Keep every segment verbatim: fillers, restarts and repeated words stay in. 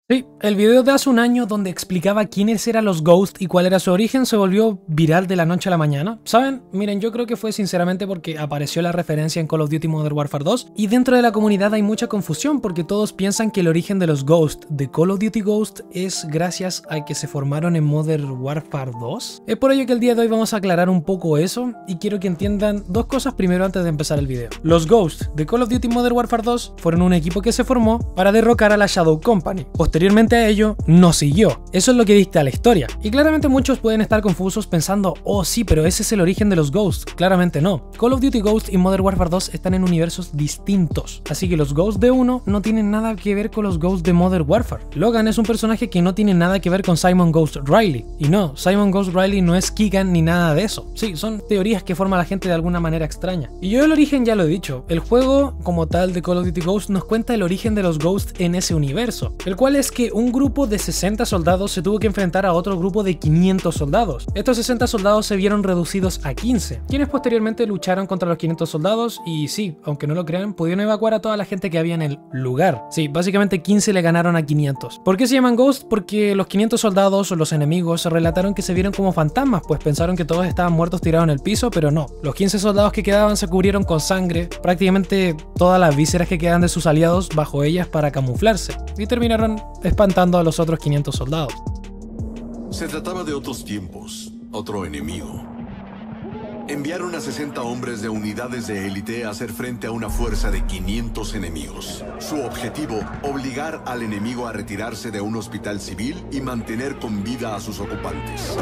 Sí, el video de hace un año donde explicaba quiénes eran los Ghosts y cuál era su origen se volvió viral de la noche a la mañana. ¿Saben? Miren, yo creo que fue sinceramente porque apareció la referencia en Call of Duty Modern Warfare dos y dentro de la comunidad hay mucha confusión porque todos piensan que el origen de los Ghosts de Call of Duty Ghost es gracias a que se formaron en Modern Warfare dos. Es por ello que el día de hoy vamos a aclarar un poco eso y quiero que entiendan dos cosas primero antes de empezar el video. Los Ghosts de Call of Duty Modern Warfare dos fueron un equipo que se formó para derrocar a la Shadow Company. Posteriormente a ello, no siguió. Eso es lo que dicta la historia. Y claramente muchos pueden estar confusos pensando, oh sí, pero ese es el origen de los Ghosts. Claramente no. Call of Duty Ghost y Modern Warfare dos están en universos distintos. Así que los Ghosts de uno no tienen nada que ver con los Ghosts de Modern Warfare. Logan es un personaje que no tiene nada que ver con Simon Ghost Riley. Y no, Simon Ghost Riley no es Keegan ni nada de eso. Sí, son teorías que forma la gente de alguna manera extraña. Y yo el origen ya lo he dicho. El juego como tal de Call of Duty Ghost nos cuenta el origen de los Ghosts en ese universo. El cual es que un Un grupo de sesenta soldados se tuvo que enfrentar a otro grupo de quinientos soldados. Estos sesenta soldados se vieron reducidos a quince, quienes posteriormente lucharon contra los quinientos soldados y sí, aunque no lo crean, pudieron evacuar a toda la gente que había en el lugar. Sí, básicamente quince le ganaron a quinientos. ¿Por qué se llaman Ghost? Porque los quinientos soldados o los enemigos se relataron que se vieron como fantasmas, pues pensaron que todos estaban muertos tirados en el piso, pero no. Los quince soldados que quedaban se cubrieron con sangre, prácticamente todas las vísceras que quedan de sus aliados bajo ellas para camuflarse, y terminaron espantando a los otros quinientos soldados. Se trataba de otros tiempos, otro enemigo. Enviaron a sesenta hombres de unidades de élite a hacer frente a una fuerza de quinientos enemigos. Su objetivo, obligar al enemigo a retirarse de un hospital civil y mantener con vida a sus ocupantes.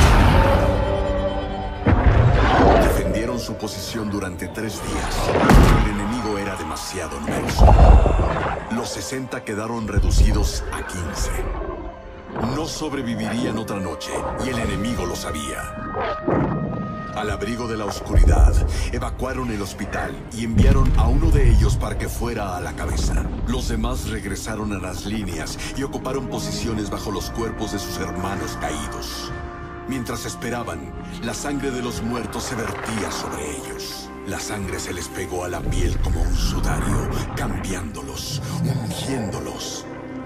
Defendieron su posición durante tres días. El enemigo era demasiado numeroso. Los sesenta quedaron reducidos a quince. No sobrevivirían otra noche, y el enemigo lo sabía. Al abrigo de la oscuridad, evacuaron el hospital y enviaron a uno de ellos para que fuera a la cabeza. Los demás regresaron a las líneas y ocuparon posiciones bajo los cuerpos de sus hermanos caídos. Mientras esperaban, la sangre de los muertos se vertía sobre ellos. La sangre se les pegó a la piel como un sudario, cambiándolos, ungiéndolos.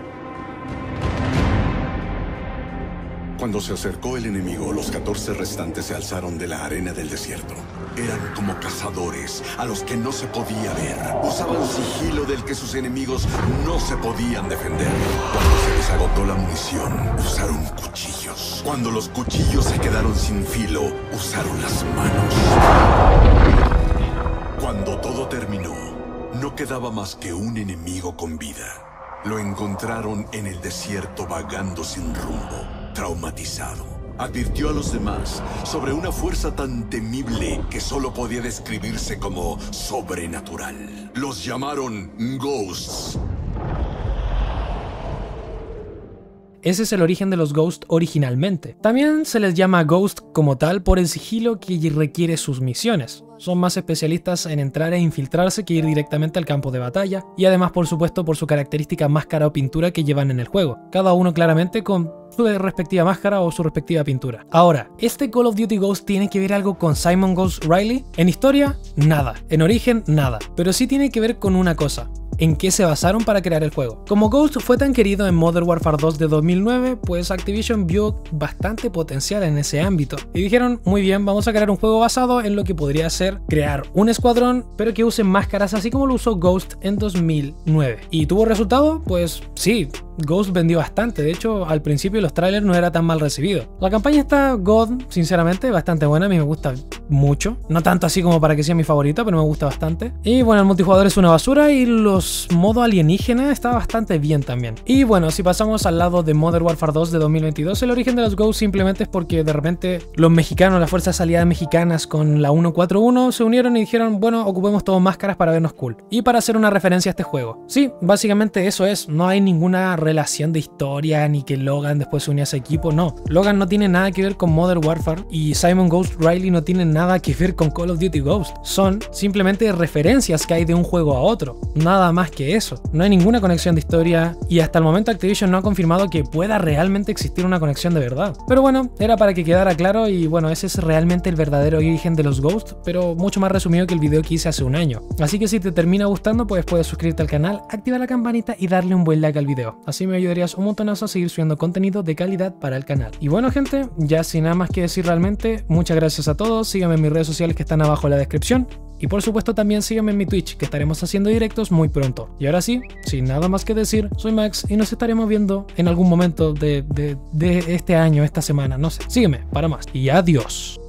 Cuando se acercó el enemigo, los catorce restantes se alzaron de la arena del desierto. Eran como cazadores a los que no se podía ver. Usaban sigilo del que sus enemigos no se podían defender. Cuando se les agotó la munición, usaron cuchillos. Cuando los cuchillos se quedaron sin filo, usaron las manos. Cuando todo terminó, no quedaba más que un enemigo con vida. Lo encontraron en el desierto vagando sin rumbo, traumatizado. Advirtió a los demás sobre una fuerza tan temible que solo podía describirse como sobrenatural. Los llamaron Ghosts. Ese es el origen de los Ghosts originalmente. También se les llama Ghost como tal por el sigilo que requiere sus misiones. Son más especialistas en entrar e infiltrarse que ir directamente al campo de batalla, y además por supuesto por su característica máscara o pintura que llevan en el juego, cada uno claramente con su respectiva máscara o su respectiva pintura. Ahora, ¿este Call of Duty Ghost tiene que ver algo con Simon Ghost Riley? En historia, nada. En origen, nada. Pero sí tiene que ver con una cosa: ¿en qué se basaron para crear el juego? Como Ghost fue tan querido en Modern Warfare dos de dos mil nueve, pues Activision vio bastante potencial en ese ámbito y dijeron, muy bien, vamos a crear un juego basado en lo que podría ser crear un escuadrón, pero que use máscaras así como lo usó Ghost en dos mil nueve. ¿Y tuvo resultado? Pues sí. Ghost vendió bastante, de hecho al principio los trailers no era tan mal recibido. La campaña está god, sinceramente, bastante buena, a mí me gusta mucho, no tanto así como para que sea mi favorita, pero me gusta bastante. Y bueno, el multijugador es una basura y los modos alienígena está bastante bien también. Y bueno, si pasamos al lado de Modern Warfare dos de dos mil veintidós, el origen de los Ghosts simplemente es porque de repente los mexicanos, las fuerzas aliadas mexicanas con la ciento cuarenta y uno se unieron y dijeron, bueno, ocupemos todos máscaras para vernos cool y para hacer una referencia a este juego. Sí, básicamente eso es, no hay ninguna relación de historia ni que Logan después se unió a ese equipo, no. Logan no tiene nada que ver con Modern Warfare y Simon Ghost Riley no tiene nada que ver con Call of Duty Ghost. Son simplemente referencias que hay de un juego a otro, nada más que eso. No hay ninguna conexión de historia y hasta el momento Activision no ha confirmado que pueda realmente existir una conexión de verdad. Pero bueno, era para que quedara claro y bueno, ese es realmente el verdadero origen de los Ghosts, pero mucho más resumido que el video que hice hace un año. Así que si te termina gustando, pues puedes suscribirte al canal, activar la campanita y darle un buen like al video. Así así me ayudarías un montonazo a seguir subiendo contenido de calidad para el canal. Y bueno gente, ya sin nada más que decir realmente, muchas gracias a todos, síganme en mis redes sociales que están abajo en la descripción. Y por supuesto también síganme en mi Twitch, que estaremos haciendo directos muy pronto. Y ahora sí, sin nada más que decir, soy Max y nos estaremos viendo en algún momento de, de, de este año, esta semana, no sé. Sígueme para más y adiós.